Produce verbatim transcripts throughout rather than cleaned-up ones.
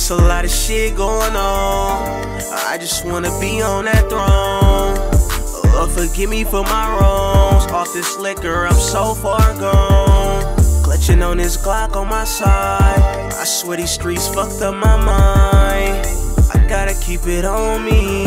It's a lot of shit going on. I just wanna be on that throne. Lord, forgive me for my wrongs. Off this liquor, I'm so far gone. Clutching on this Glock on my side. I swear these streets fucked up my mind. I gotta keep it on me.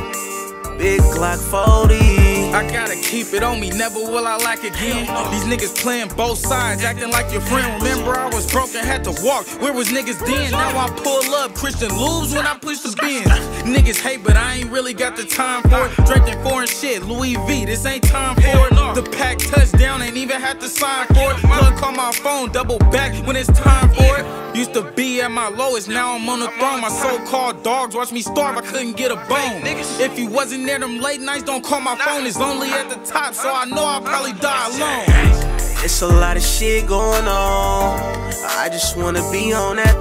Big Glock forty. I gotta keep it on me, never will I lack again. These niggas playing both sides, acting like your friend. Remember I was broke and had to walk, where was niggas then? Now I pull up, Christian lose when I push the Benz. Niggas hate, but I ain't really got the time for it. Drinking foreign shit, Louis V, this ain't time for it. The pack touchdown, ain't even had to sign for it. Plug call my phone, double back when it's time for it. Used to be at my lowest, now I'm on the throne. My so-called dogs watch me starve, I couldn't get a bone. If you wasn't there them late nights, don't call my phone. It's only at the top, so I know I'll probably die alone. It's a lot of shit going on. I just wanna be on that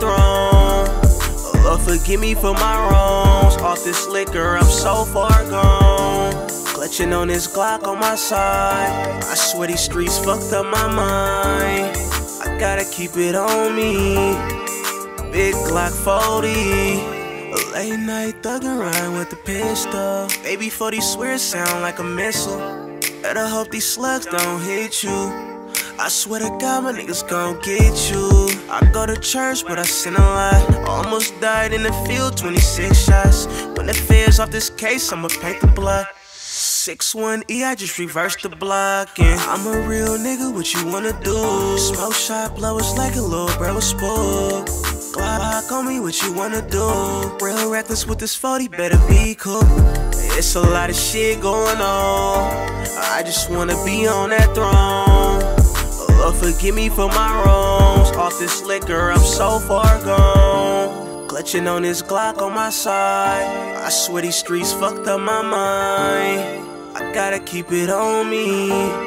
throne. Lord, forgive me for my wrongs. Off this liquor, I'm so far gone. Clutching on this Glock on my side. I swear these streets fucked up my mind. I gotta keep it on me. Big Glock forty. A late night thuggin' ride with the pistol. Baby forty swear it sound like a missile. Better hope these slugs don't hit you. I swear to God my niggas gon' get you. I go to church but I sin a lot. Almost died in the field, twenty-six shots. When the fear's off this case, I'ma paint the blood. six one E, I just reversed the block. And I'm a real nigga, what you wanna do? Smoke shot blowers like a little bro spook. Glock on me, what you wanna do? Real reckless with this forty, better be cool. It's a lot of shit going on. I just wanna be on that throne. Lord, forgive me for my wrongs. Off this liquor, I'm so far gone. Clutching on this Glock on my side. I swear these streets fucked up my mind. I gotta keep it on me.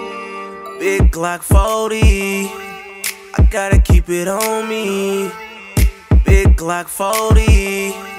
Big Glock forty. I gotta keep it on me. Big Glock forty.